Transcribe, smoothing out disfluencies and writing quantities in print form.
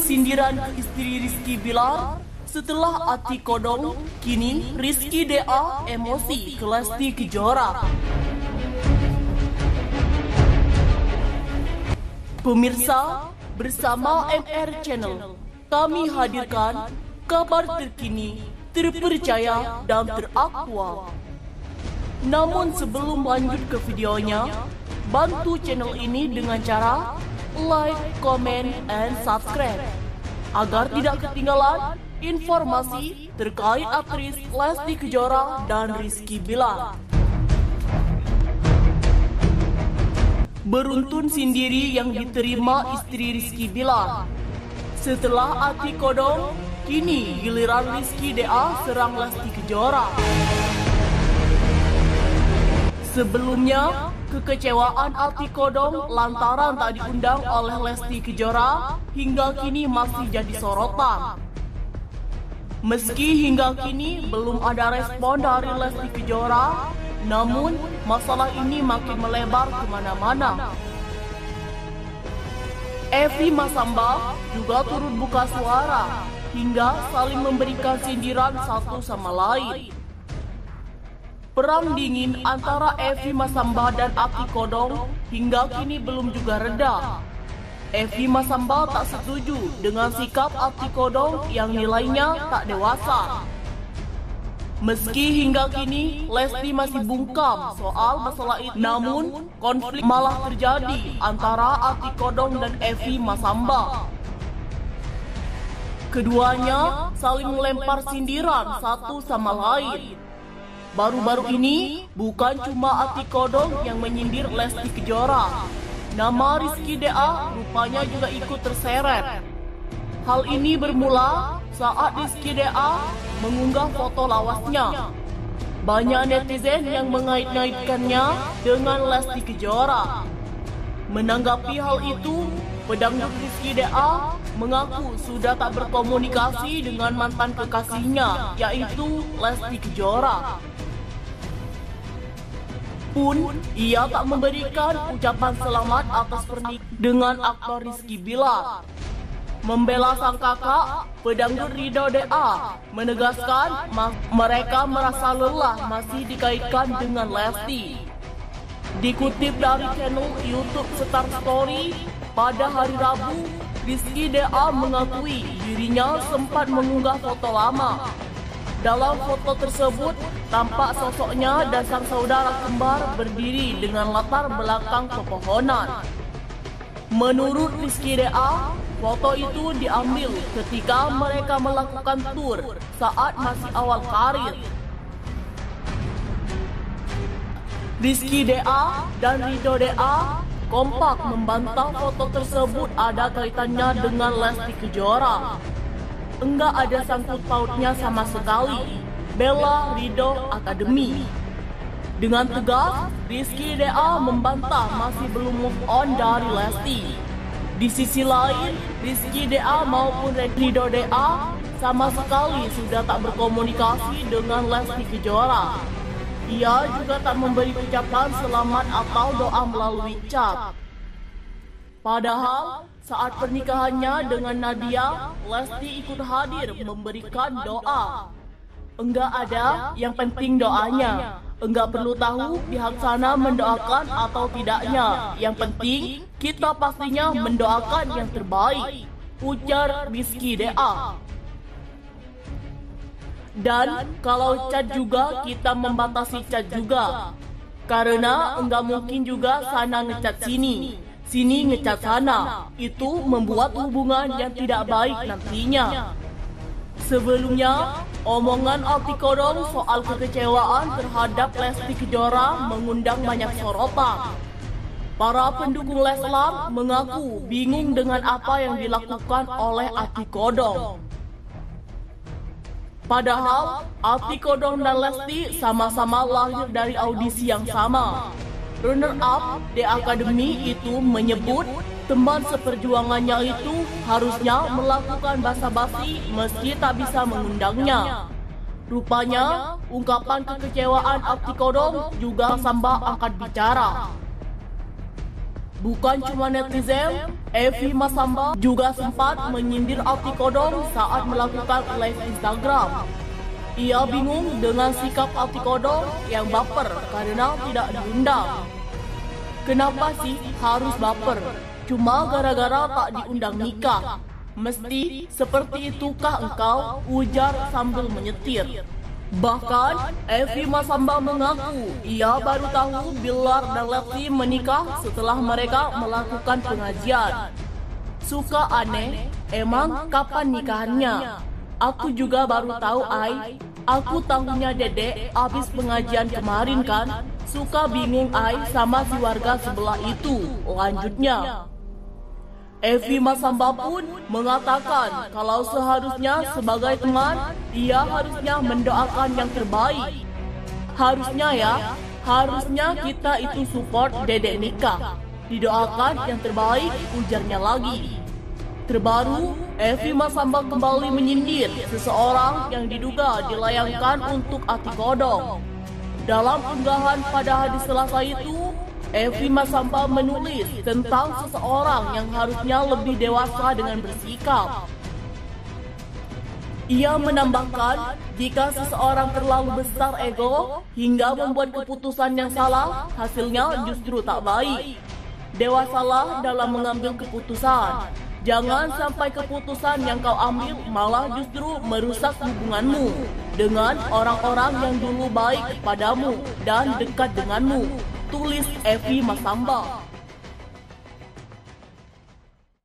sindiran ke istri Rizky Bilar setelah Ati Kodong, kini Rizky DA emosi ke Lesti Kejora. Pemirsa, bersama MR Channel, kami hadirkan kabar terkini, terpercaya dan teraktual. Namun sebelum lanjut ke videonya, bantu channel ini dengan cara like, comment, and subscribe agar tidak ketinggalan informasi terkait aktris Lesti Kejora dan Rizky Bilar. Beruntun sendiri yang diterima istri Rizky Bilar. Setelah Ati Kodong, kini giliran Rizky DA serang Lesti Kejora. Sebelumnya, kekecewaan Ati Kodong lantaran tak diundang oleh Lesti Kejora hingga kini masih jadi sorotan. Meski hingga kini belum ada respon dari Lesti Kejora, namun masalah ini makin melebar kemana-mana. Evi Masamba juga turut buka suara hingga saling memberikan sindiran satu sama lain. Perang dingin antara Evi Masamba dan Ati Kodong hingga kini belum juga reda. Evi Masamba tak setuju dengan sikap Ati Kodong yang nilainya tak dewasa. Meski hingga kini Lesti masih bungkam soal masalah itu, namun konflik malah terjadi antara Ati Kodong dan Evi Masamba. Keduanya saling melempar sindiran satu sama lain. Baru-baru ini, bukan cuma Ati Kodong yang menyindir Lesti Kejora. Nama Rizky DA rupanya juga ikut terseret. Hal ini bermula saat Rizky DA mengunggah foto lawasnya. Banyak netizen yang mengait-ngaitkannya dengan Lesti Kejora. Menanggapi hal itu, pedangdut Rizky DA mengaku sudah tak berkomunikasi dengan mantan kekasihnya, yaitu Lesti Kejora. Pun ia tak memberikan ucapan selamat atas pernikahan dengan aktor Rizky Bilar. Membela sang kakak, pedangdut Ridho DA menegaskan mereka merasa lelah masih dikaitkan dengan Lesti. Dikutip dari channel YouTube Star Story, pada hari Rabu, Rizky DA mengakui dirinya sempat mengunggah foto lama. Dalam foto tersebut, tampak sosoknya dan sang saudara kembar berdiri dengan latar belakang pepohonan. Menurut Rizky DA, foto itu diambil ketika mereka melakukan tur saat masih awal karir. Rizky DA dan Ridho DA kompak membantah foto tersebut ada kaitannya dengan Lesti Kejora. Enggak ada sangkut pautnya sama sekali. Bella Ridho Academy. Dengan tegas, Rizky DA membantah masih belum move on dari Lesti. Di sisi lain, Rizky DA maupun Ridho DA sama sekali sudah tak berkomunikasi dengan Lesti Kejora. Ia juga tak memberi ucapan selamat atau doa melalui chat. Padahal, saat pernikahannya dengan Nadia, Lesti ikut hadir memberikan doa. Enggak ada, yang penting doanya. Enggak perlu tahu pihak sana mendoakan atau tidaknya. Yang penting, kita pastinya mendoakan yang terbaik, ujar Rizky DA. Dan kalau chat juga, kita membatasi chat juga. Karena enggak mungkin juga sana ngechat sini ngecat sana. Itu membuat hubungan yang tidak baik nantinya. Sebelumnya, omongan Ati Kodong soal kekecewaan terhadap Lesti Kejora mengundang banyak sorotan. Para pendukung Leslar mengaku bingung dengan apa yang dilakukan oleh Ati Kodong. Padahal, Ati Kodong dan Lesti sama-sama lahir dari audisi yang sama. Runner-up The Academy itu menyebut teman seperjuangannya itu harusnya melakukan basa-basi meski tak bisa mengundangnya. Rupanya, ungkapan kekecewaan Ati Kodong juga Masamba angkat bicara. Bukan cuma netizen, Evi Masamba juga sempat menyindir Ati Kodong saat melakukan live Instagram. Ia bingung dengan sikap Ati Kodong yang baper karena tidak diundang. Kenapa sih harus baper? Cuma gara-gara tak diundang nikah. Mesti seperti itukah engkau? Ujar sambil menyetir. Bahkan, Evi Masamba mengaku ia baru tahu Bilar dan Lesti menikah setelah mereka melakukan pengajian. Suka aneh, emang kapan nikahannya? Aku juga baru tahu, Ai. Aku tahunya Dedek abis pengajian kemarin kan. Suka bingung, Ai, sama si warga sebelah itu. Lanjutnya, Evi Masamba pun mengatakan kalau seharusnya sebagai teman, ia harusnya mendoakan yang terbaik. Harusnya kita itu support Dedek nikah. Didoakan yang terbaik, ujarnya lagi. Terbaru, Evi Masamba kembali menyindir seseorang yang diduga dilayangkan untuk Ati Kodong. Dalam unggahan pada hari Selasa itu, Evi Masamba menulis tentang seseorang yang harusnya lebih dewasa dengan bersikap. Ia menambahkan, jika seseorang terlalu besar ego hingga membuat keputusan yang salah, hasilnya justru tak baik. Dewasalah dalam mengambil keputusan. Jangan sampai keputusan yang kau ambil malah justru merusak hubunganmu dengan orang-orang yang dulu baik kepadamu dan dekat denganmu. Tulis Evi Masamba.